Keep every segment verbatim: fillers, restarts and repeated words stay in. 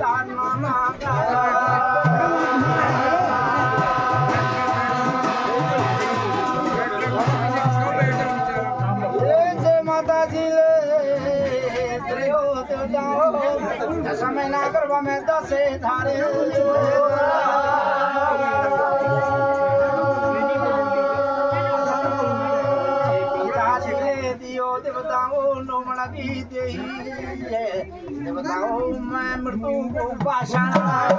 समय ना करवा में दसे धारे दियो देवताओं नोमना भी दे देवताओं मैं मृत्यु को पाषाण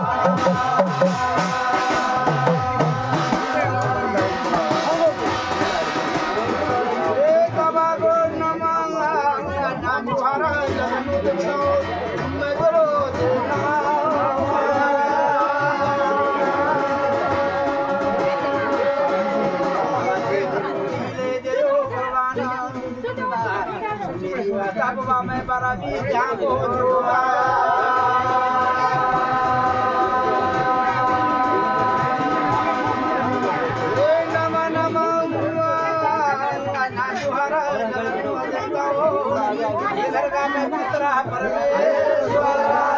मैं बड़ा भी जागो नम नम घर का मैं पुत्रा परमेश्वर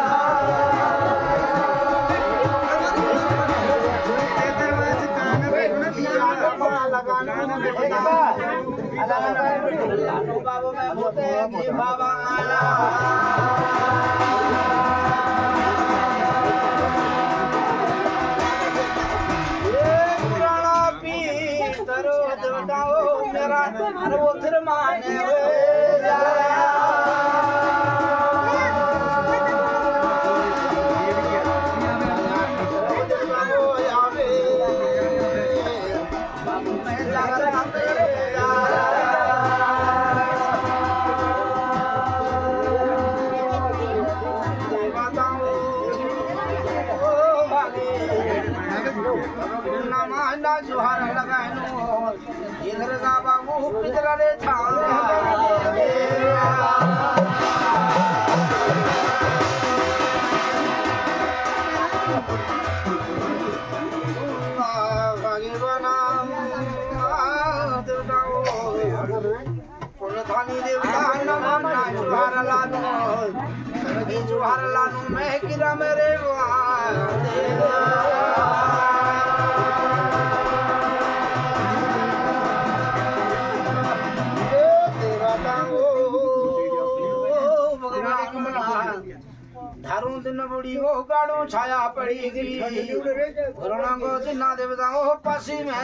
बाबा मैं होते कि बाबा आला ये पुराना पी करो देवताओ मेरा वो फिर माने जुहार लगानो इधर का बाबू पिछला रे था जुहार लानो जुहार लानो मैं किरा मेरे धारू दिन बुढ़ी हो गाड़ो छाया पड़ेगी कोरोना को जिन्ना देवता हो पासी में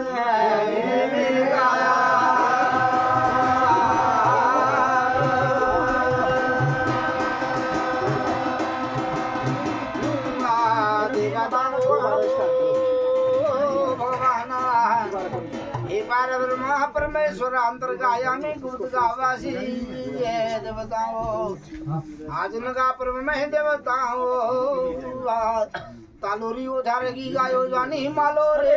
ब्रह्मा परमेश्वर अंतर्गायामी गुप्त गावासी देवताओ आज नगा पर्व में देवताओ तालोरी उधार की गायो जानी मालो रे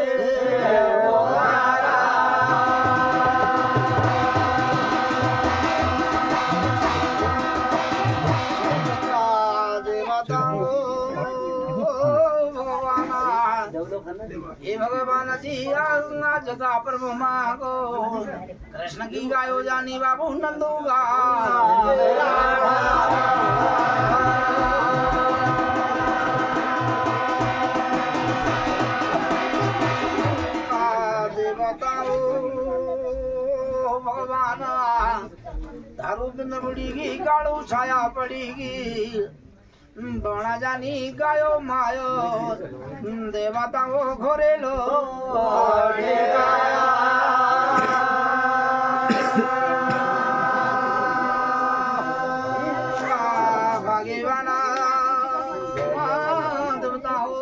हे भगवान जी आज का पर्व मांगो कृष्ण की गायो जानी बाबू नंदूगा देवताओ भगवान दारू दिन बुढ़ीगी गाड़ू छाया पड़ेगी बना जानी गायो मायो देवताओ घोरे लो भगवाना देवताओ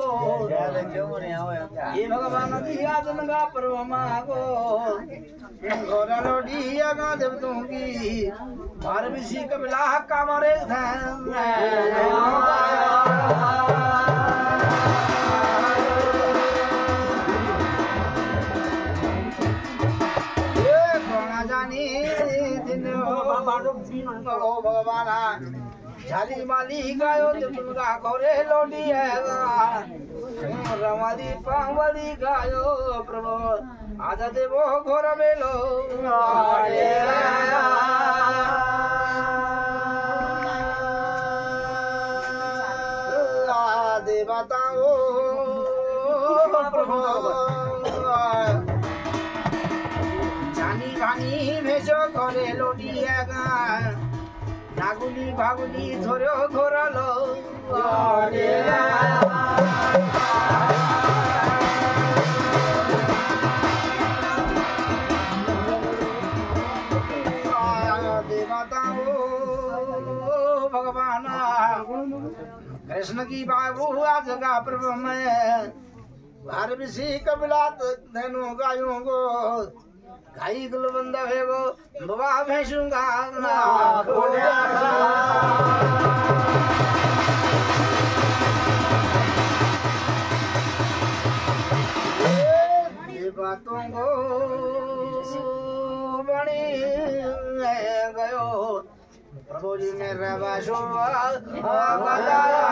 ये भगवान जी आज नगा पर्व मागो घोरा लोडी गा देवतों की मार बिसी कबिला कामरे जानी दिन भगवाना झाली माली गायो तुमका घोरे लोडी है रमादी पावली गायो प्रभु आजा देवो घोर बेलो भागुनी थोरो घोरलो भगवान कृष्ण की बाबू आज का प्रभु में भार विषी कबिला धनु गायों को गाई गुलबंद भेगो बबा भैंसूंगा ये बातों को बड़ी गयो प्रभु जी ने रवाशो बताया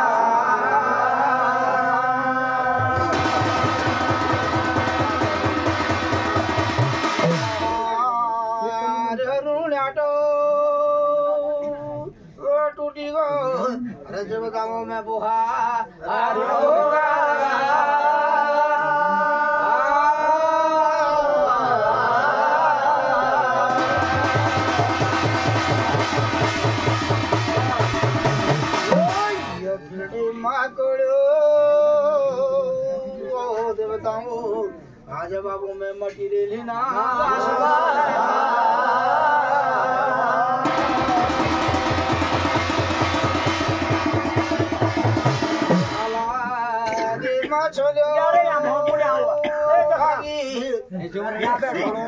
टूटी गो रज बताओ मैं बुहा देवताओं आज बाबू में मटी ले लेना छोड़ो यारे हम हो पूरे हुआ ए भागी जो यहां पे खड़ो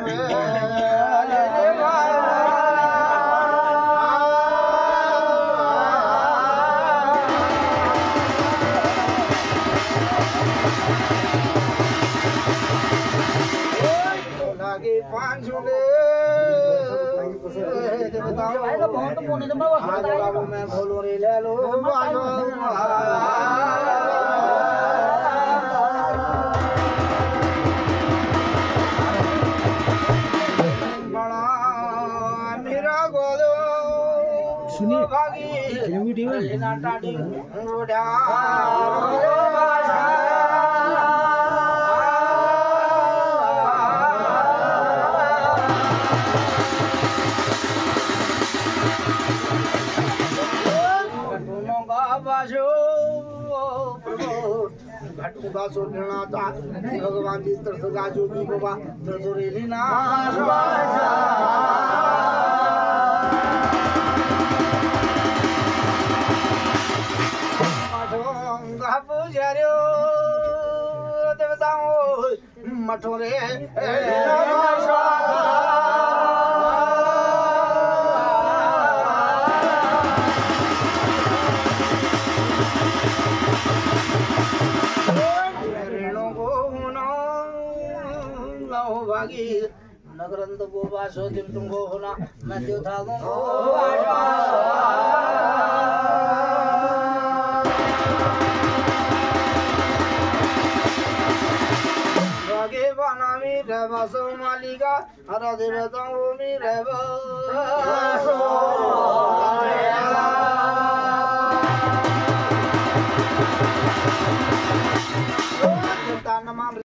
है लागे पांच झूले बताओ भाई लोग बहुत पुण्य जमा हुआ मैं बोलो रे ले लो सुनिए घटुगा सोचना था भगवान जी तरस गाजो की बाबा तरसोरेली ना पूजारियो देवताओं मठोरे भागी नगरंत को बासो दिन तुमको होना मैं देवता दूंगा भागे बाना मी रहवा सो मालिका हरा देवता वो मी रहवा